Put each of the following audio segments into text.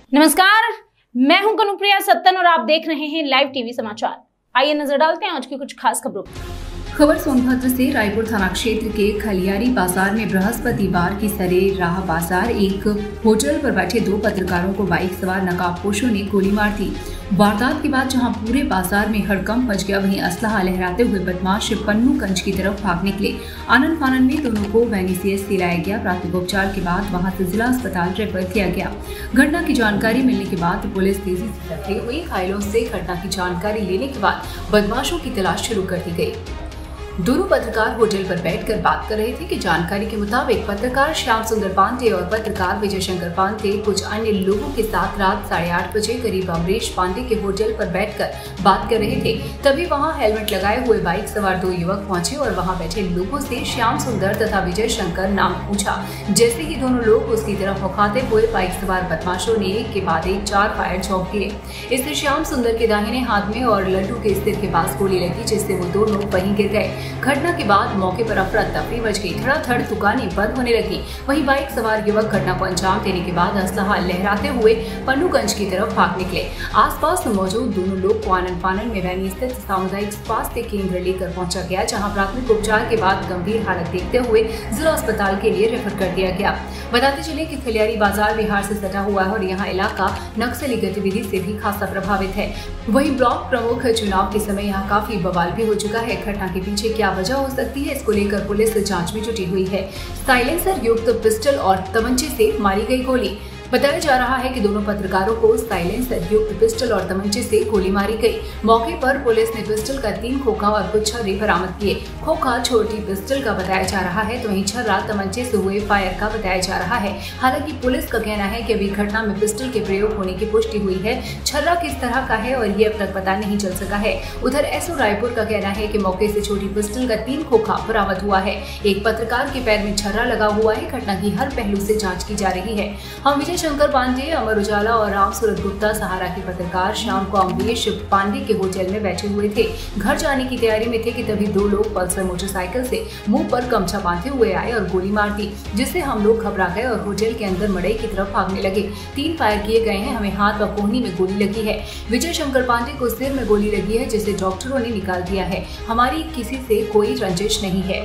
नमस्कार, मैं हूं कनुप्रिया सत्तन और आप देख रहे हैं लाइव टीवी समाचार। आइए नजर डालते हैं आज की कुछ खास खबरों पर। खबर सोनभद्र से। रायपुर थाना क्षेत्र के खलियारी बाजार में बृहस्पतिवार की सरे राह बाजार एक होटल पर बैठे दो पत्रकारों को बाइक सवार नकाबपोशों ने गोली मार दी। वारदात के बाद जहां पूरे बाजार में हड़कंप मच गया, वहीं असलहा लहराते हुए बदमाश पन्नूगंज की तरफ भाग निकले। आनन फानन में दोनों को वैनीसीएस लाया गया। प्राथमिक उपचार के बाद वहां से जिला अस्पताल रेफर किया गया। घटना की जानकारी मिलने के बाद पुलिस तेजी से दखल हुई। घायलों से घटना की जानकारी लेने के बाद बदमाशों की तलाश शुरू कर दी गई। दोनों पत्रकार होटल पर बैठकर बात कर रहे थे कि जानकारी के मुताबिक पत्रकार श्याम सुंदर पांडे और पत्रकार विजय शंकर पांडे कुछ अन्य लोगों के साथ रात 8:30 बजे करीब अमरीश पांडे के होटल पर बैठकर बात कर रहे थे। तभी वहां हेलमेट लगाए हुए बाइक सवार दो युवक पहुंचे और वहां बैठे लोगों से श्याम सुंदर तथा विजय शंकर नाम पूछा। जैसे ही दोनों लोग उसकी तरफ मुखातिब हुए, बाइक सवार बदमाशों ने एक के बाद एक 4 फायर झोंक दिए। इससे श्याम सुंदर के दाहिने हाथ में और लड्डू के सिर के पास गोली लगी, जिससे वो दोनों वहीं गिर गए। घटना के बाद मौके पर अफरा तफरी मच गई। धड़ाधड़ दुकानें बंद होने लगी। वहीं बाइक सवार युवक घटना को अंजाम देने के बाद असलहा लहराते हुए पन्नूगंज की तरफ भाग निकले। आसपास मौजूद दोनों लोग को आनन फानन में वैनी स्थित सामुदायिक स्वास्थ्य केंद्र लेकर पहुंचा गया, जहां प्राथमिक उपचार के बाद गंभीर हालत देखते हुए जिला अस्पताल के लिए रेफर कर दिया गया। बताते चले कि खलियारी बाजार बिहार से सटा हुआ है और यहाँ इलाका नक्सली गतिविधि से भी खासा प्रभावित है। वहीं ब्लॉक प्रमुख चुनाव के समय यहाँ काफी बवाल भी हो चुका है। घटना के पीछे क्या वजह हो सकती है, इसको लेकर पुलिस जांच में जुटी हुई है। साइलेंसर युक्त पिस्टल और तमंचे से मारी गई गोली। बताया जा रहा है कि दोनों पत्रकारों को साइलेंसर युक्त पिस्टल और तमंचे से गोली मारी गई। मौके पर पुलिस ने पिस्टल का 3 खोखा और कुछ छर्रे बरामद किए। खोखा छोटी पिस्टल का बताया जा रहा है, तो वहीं छर्रा तमंचे से हुए फायर का बताया जा रहा है। हालांकि पुलिस का कहना है कि अभी घटना में पिस्टल के प्रयोग होने की पुष्टि हुई है। छर्रा किस तरह का है और ये अब तक पता नहीं चल सका है। उधर एसओ रायपुर का कहना है कि मौके से छोटी पिस्टल का 3 खोखा बरामद हुआ है। एक पत्रकार के पैर में छर्रा लगा हुआ है। घटना की हर पहलू से जाँच की जा रही है। हम विजय शंकर पांडे, अमर उजाला और राम सूरत गुप्ता सहारा के पत्रकार शाम को अमरीश पांडे के होटल में बैठे हुए थे। घर जाने की तैयारी में थे कि तभी दो लोग पल्सर मोटरसाइकिल से मुंह पर गमछा बांधे हुए आए और गोली मार दी, जिससे हम लोग घबरा गए और होटल के अंदर मड़ई की तरफ भागने लगे। 3 फायर किए गए हैं। हमें हाथ व कोहनी में गोली लगी है। विजय शंकर पांडे को सिर में गोली लगी है, जिसे डॉक्टरों ने निकाल दिया है। हमारी किसी से कोई रंजिश नहीं है।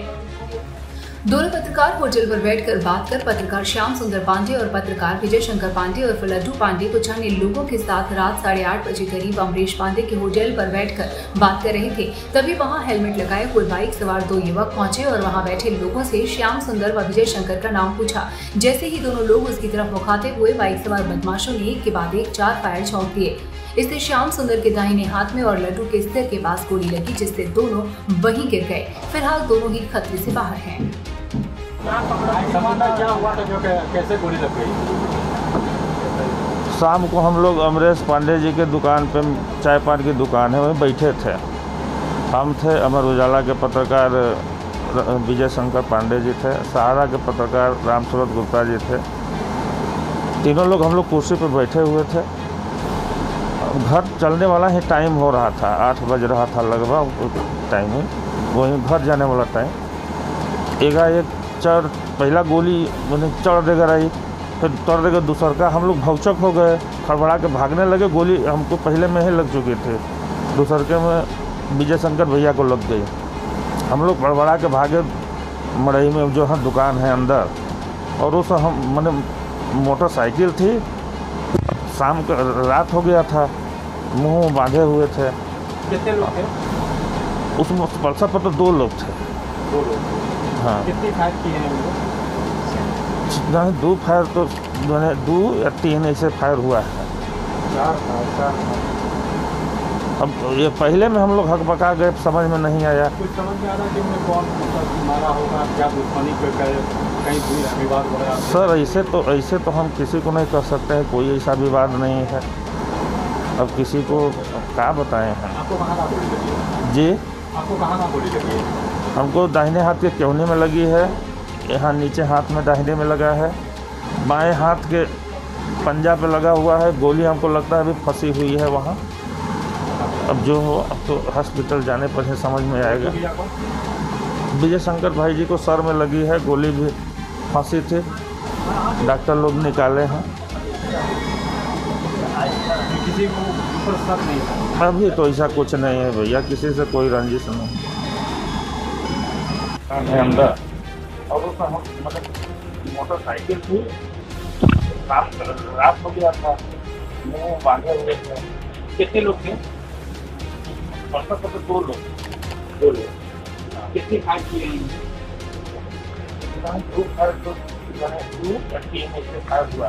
दोनों पत्रकार होटल पर बैठकर बात कर पत्रकार श्याम सुंदर पांडे और पत्रकार विजय शंकर पांडे और लड्डू पांडे कुछ अन्य लोगों के साथ रात 8:30 बजे करीब अमरीश पांडे के होटल पर बैठकर बात कर रहे थे। तभी वहां हेलमेट लगाए हुए बाइक सवार 2 युवक पहुंचे और वहां बैठे लोगों से श्याम सुंदर व विजय शंकर का नाम पूछा। जैसे ही दोनों लोग उसकी तरफ मुखातिब हुए, बाइक सवार बदमाशों ने एक के बाद एक 4 फायर झोंक दिए। इससे श्याम सुंदर के दाहिने हाथ में और लड्डू के सिर के पास गोली लगी, जिससे दोनों वहीं गिर गए। फिलहाल दोनों ही खतरे से बाहर हैं। क्या हुआ था, जो कैसे गोली लग गई? शाम को हम लोग अमरीश पांडे जी के दुकान पे, चाय पान की दुकान है, वहीं बैठे थे। हम थे, अमर उजाला के पत्रकार विजय शंकर पांडे जी थे, सहारा के पत्रकार राम सूरत गुप्ता जी थे। तीनों लोग हम लोग कुर्सी पर बैठे हुए थे। घर चलने वाला ही टाइम हो रहा था, 8 बज रहा था लगभग टाइम है, वहीं घर जाने वाला टाइम। एकाएक पहला गोली मैंने चढ़ देकर आई, फिर तोड़ देकर दूसर का। हम लोग भौचक हो गए, खड़बड़ा के भागने लगे। गोली हमको पहले में ही लग चुकी थी, दूसर के में विजय शंकर भैया को लग गई। हम लोग खड़बड़ा के भागे मड़ई में जो है दुकान है अंदर, और उस हम मैंने मोटरसाइकिल थी, शाम का रात हो गया था, मुंह बांधे हुए थे। कितने लोग थे उस पल्सर पर? तो 2 लोग थे। 2 लोग। हाँ। कितनी फायर किए हैं लोग? 2 फायर, तो मैंने 2 या 3 ऐसे फायर हुआ है। 4 फायर। अब ये पहले में हम लोग हकबका गए, समझ में नहीं आया। कुछ समझ में आ रहा है कि उन्हें कौन मारा होगा, क्या दुश्मनी पे कहीं विवाद वगैरह? सर ऐसे तो हम किसी को नहीं कर सकते हैं, कोई ऐसा विवाद नहीं है। अब किसी को क्या बताएं हैं। आपको कहाँ ना गोली लगी है? जी, आपको कहाँ ना गोली लगी है? हमको दाहिने हाथ के केहूनी में लगी है, यहाँ नीचे हाथ में दाहिने में लगा है, बाएं हाथ के पंजा पे लगा हुआ है। गोली हमको लगता है अभी फंसी हुई है वहाँ। अब जो हो, अब तो हॉस्पिटल जाने पर ही समझ में आएगा। विजय शंकर भाई जी को सर में लगी है, गोली भी फंसी थी, डॉक्टर लोग निकाले हैं। किसी को ऊपर शक नहीं था? अभी तो ऐसा कुछ नहीं है भैया, किसी से कोई रंजिश नहीं है अंदर। और उस मतलब मोटरसाइकिल थी, रात हो गया था, मुँह बांधे हुए थे। कितने लोग थे? दो लोग। कितनी खाए किए हैं? हुआ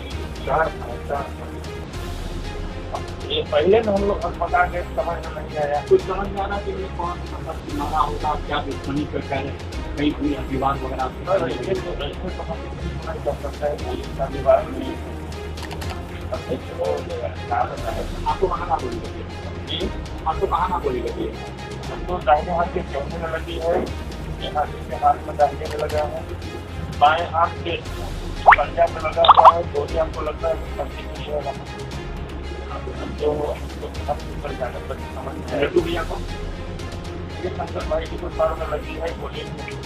ये पहले में हम लोग अस्पताल गए, समझ में नहीं आया। कुछ समझ में आना कि कौन मतलब मारा होगा, क्या दुश्मनी पे कहीं कोई विवाद वगैरह आपको कहाँ ना बोली लगी? आपको कहाँ ना बोली लगी? हमको दाहिने हाथ के चौथे में लगी है, यहाँ के हाथ में दाहिने में लगा है, बाएं हाथ के पंजा में लगा हुआ है, दोनों हमको लगता है कि है तो ऊपर जाने पर समझ में आया। लड्डू भैया को ये शंकर भाई की तो सर में लगी है, गोली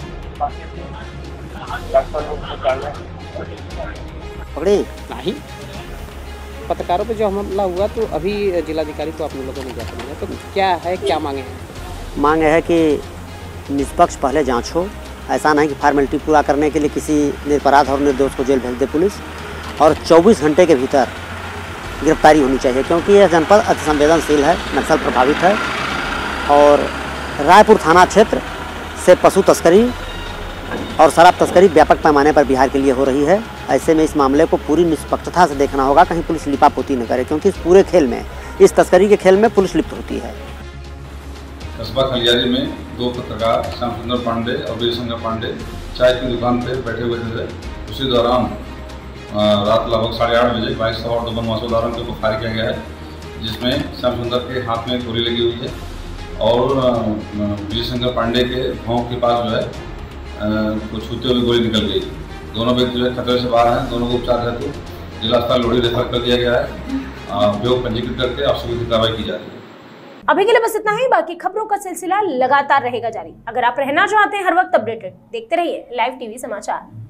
डॉक्टर लोग निकाल पकड़े नहीं। पत्रकारों पे जो हमला हुआ तो अभी जिलाधिकारी को आप लोगों ने जाकर मिला, तो क्या है, क्या मांगे हैं? मांग है कि निष्पक्ष पहले जांच हो। ऐसा नहीं कि फॉर्मेलिटी पूरा करने के लिए किसी निरपराध और निर्दोष को जेल भेज दे पुलिस, और 24 घंटे के भीतर गिरफ्तारी होनी चाहिए, क्योंकि यह जनपद अति संवेदनशील है, नक्सल प्रभावित है। और रायपुर थाना क्षेत्र से पशु तस्करी और शराब तस्करी व्यापक पैमाने पर बिहार के लिए हो रही है। ऐसे में इस मामले को पूरी निष्पक्षता से देखना होगा, कहीं पुलिस लिपापोती न करे, क्योंकि इस पूरे खेल में, इस तस्करी के खेल में पुलिस लिप्त होती है। कस्बा खलियारी में दो पत्रकार श्याम सुंदर पांडे और विजय शंकर पांडे चाय की दुकान पर बैठे हुए थे। उसी दौरान रात लगभग 8:30 बजे 22 सवार दो बदमाशों द्वारा उनके ऊपर फायर किया गया है, जिसमें श्याम सुंदर के हाथ में गोली लगी हुई है और विजय शंकर पांडे के भौं के पास जो है कुछ छूते हुए गोली निकल गई। दोनों व्यक्ति जो है खतरे से बाहर हैं, दोनों को उपचार हेतु जिला अस्पताल लोहड़ी रेफर कर दिया गया है। अभियोग पंजीकृत करके आवश्यक कार्रवाई की जा रही है। अभी के लिए बस इतना ही। बाकी खबरों का सिलसिला लगातार रहेगा जारी। अगर आप रहना चाहते हैं हर वक्त अपडेटेड, देखते रहिए लाइव टीवी समाचार।